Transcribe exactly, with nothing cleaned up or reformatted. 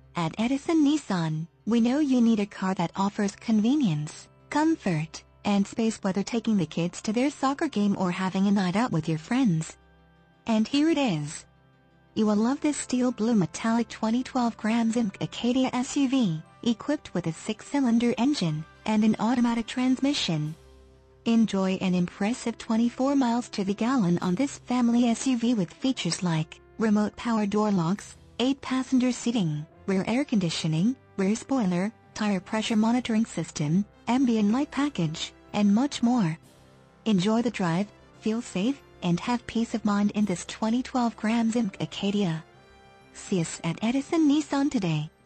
At Edison Nissan, we know you need a car that offers convenience, comfort, and space, whether taking the kids to their soccer game or having a night out with your friends. And here it is. You will love this steel blue metallic twenty twelve Grand Zimc Acadia S U V, equipped with a six-cylinder engine and an automatic transmission. Enjoy an impressive twenty-four miles to the gallon on this family S U V with features like remote power door locks, eight passenger seating, rear air conditioning, rear spoiler, tire pressure monitoring system, ambient light package, and much more. Enjoy the drive, feel safe, and have peace of mind in this twenty twelve Grand Zimc Acadia. See us at Edison Nissan today.